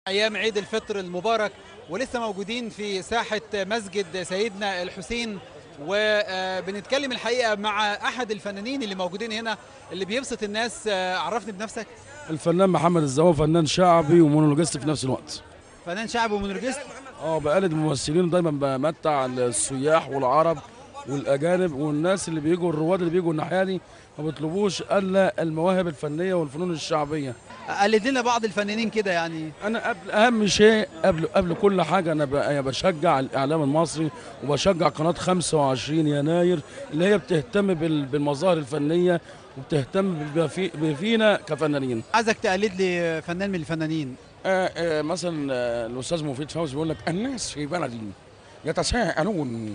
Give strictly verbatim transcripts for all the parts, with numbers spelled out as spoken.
أيام عيد الفطر المبارك ولسه موجودين في ساحة مسجد سيدنا الحسين، وبنتكلم الحقيقة مع أحد الفنانين اللي موجودين هنا اللي بيبسط الناس. عرفني بنفسك. الفنان محمد الزواوي، فنان شعبي ومونولوجيست في نفس الوقت. فنان شعبي ومونولوجيست. اه بقلد الممثلين، دايما بمتع السياح والعرب والاجانب والناس اللي بيجوا، الرواد اللي بيجوا الناحيه دي ما بيطلبوش الا المواهب الفنيه والفنون الشعبيه. قلد لنا بعض الفنانين كده يعني. انا قبل اهم شيء قبل قبل كل حاجه انا بشجع الاعلام المصري وبشجع قناه خمسة وعشرين يناير اللي هي بتهتم بالمظاهر الفنيه وبتهتم بفينا كفنانين. عايزك تقلد لي فنان من الفنانين. آه آه مثلا آه الاستاذ مفيد فوزي بيقول لك: الناس في بلدي يتساءلون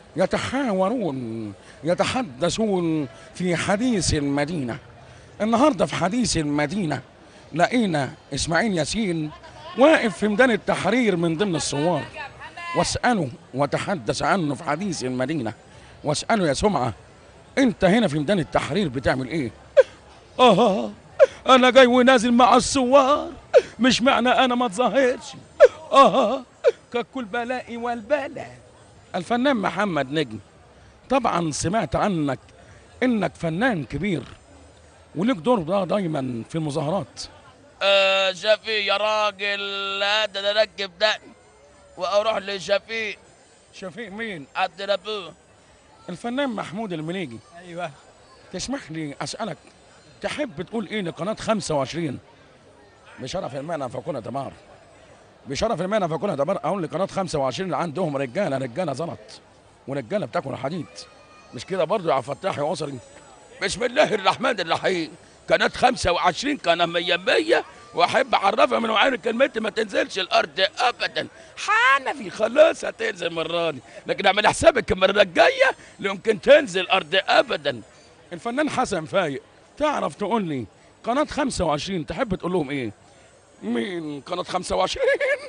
يتحاورون يتحدثون في حديث المدينه. النهارده في حديث المدينه لقينا اسماعيل ياسين واقف في ميدان التحرير من ضمن الثوار، واساله وتحدث عنه في حديث المدينه، واساله: يا سمعه انت هنا في ميدان التحرير بتعمل ايه؟ اه انا جاي ونازل مع الثوار، مش معنى انا ما اتظاهرش. اه ككل بلائي والبلاء. الفنان محمد نجم، طبعا سمعت عنك انك فنان كبير وليك دور ده دايما في المظاهرات. آه شفيق يا راجل، لا ده انا اركب دقني واروح لشفيق. شفيق مين؟ عبد ربه. الفنان محمود المليجي. ايوه. تسمح لي اسالك، تحب تقول ايه لقناه خمسة وعشرين بشرف المعنى فكنا دمار؟ بشرف المعنى فكنا دمار. اقول لقناه خمسة وعشرين اللي عندهم رجاله رجاله زلط ورجاله بتاكل حديد، مش كده برضه يا عبد الفتاح يا اسري؟ بسم الله الرحمن الرحيم. قناة خمسة وعشرين قناة مية مية، واحب اعرفها من وعين كلمتي ما تنزلش الارض ابدا. حنفي خلاص هتنزل المره دي، لكن اعمل حسابك المره الجايه لا يمكن تنزل الارض ابدا. الفنان حسن فايق، تعرف تقول لي قناه خمسة وعشرين تحب تقول لهم ايه؟ مين قناة خمسة وعشرين؟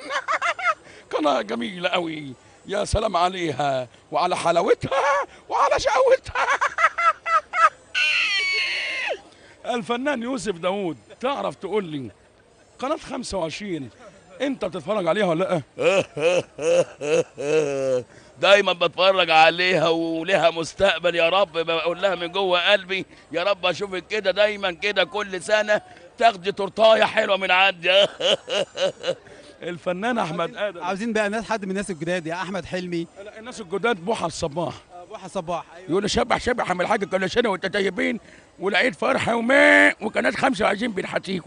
قناه جميله قوي، يا سلام عليها وعلى حلاوتها وعلى شقاوتها. الفنان يوسف داوود، تعرف تقول لي قناة خمسة وعشرين انت بتتفرج عليها ولا لا؟ دايما بتفرج عليها ولها مستقبل يا رب، بقول لها من جوه قلبي يا رب اشوفك كده دايما كده كل سنه تاخدي تورتايه حلوه من عندي. الفنان احمد ادم. عاوزين بقى ناس، حد من الناس الجداد، يا احمد حلمي. لا الناس الجداد، بوحه الصباح. بوحه صباح. أيوة. يقول شبح شبح عم الحاج كل سنه وانت طيبين والعيد فرحه وما وقناه خمسة وعشرين بنحتيكم.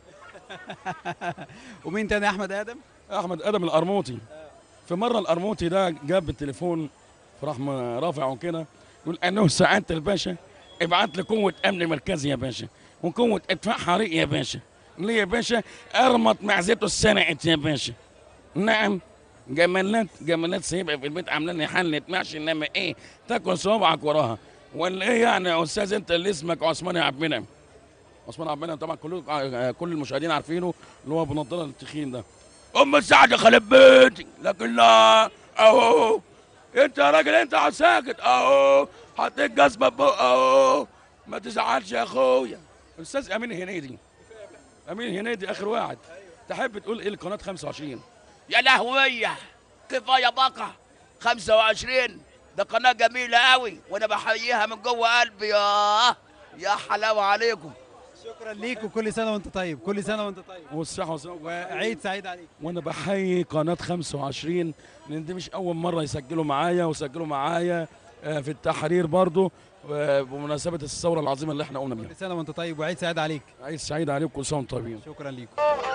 ومين تاني؟ احمد ادم. احمد ادم القرموطي. في مره القرموطي ده جاب التليفون فراح رافعه كده يقول: انه سعاده الباشا ابعت لي قوه امن مركزي يا باشا وقوه اطفاء حريق يا باشا. ليه يا باشا؟ ارمط معزته السنعت يا باشا. نعم. جمالات جمالات سايبها في البيت عامله لي حله محشي، انما ايه تاكل صوابعك وراها ولا ايه يعني يا استاذ انت اللي اسمك عثمان عبد المنعم؟ عثمان عبد المنعم طبعا كل كل المشاهدين عارفينه، اللي هو بنضاره التخين ده. ام السعد خرب بيتي، لكن لا اهو انت يا راجل انت على ساكت اهو حطيت جزمه بقى اهو، ما تزعلش يا اخويا. الاستاذ امين هنيدي. امين هنيدي اخر واحد، تحب تقول ايه لقناه خمسة وعشرين؟ يا لهويه كفايه بقى خمسة وعشرين، ده قناه جميله قوي وانا بحييها من جوه قلبي. يا يا حلاوه عليكم. شكرا ليك وكل سنه وانت طيب. كل سنه وانت طيب والصحه والسلامه وعيد سعيد عليك. وانا بحيي قناه خمسة وعشرين لان دي مش اول مره يسجلوا معايا، وسجلوا معايا في التحرير برضه بمناسبه الثوره العظيمه اللي احنا قلنا بيها. كل سنه وانت طيب وعيد سعيد عليك. عيد سعيد عليكم، كل سنه وانتم طيبين. شكرا ليكم.